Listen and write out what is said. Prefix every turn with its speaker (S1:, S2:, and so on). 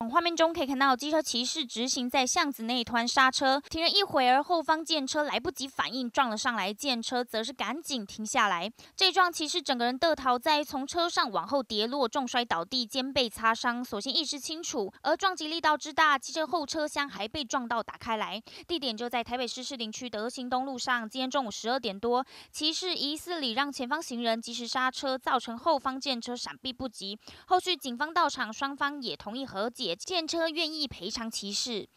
S1: 画面中可以看到机车骑士直行在巷子内突然刹车，停了一会儿，后方电车来不及反应撞了上来，电车则是赶紧停下来。这一撞骑士整个人得逃灾，从车上往后跌落，重摔倒地，肩背擦伤，所幸意识清楚。而撞击力道之大，汽车后车厢还被撞到打开来。地点就在台北市士林区德兴东路上。今天中午12点多，骑士疑似礼让前方行人，及时刹车，造成后方电车闪避不及。后续警方到场，双方也同意和解，电车愿意赔偿骑士。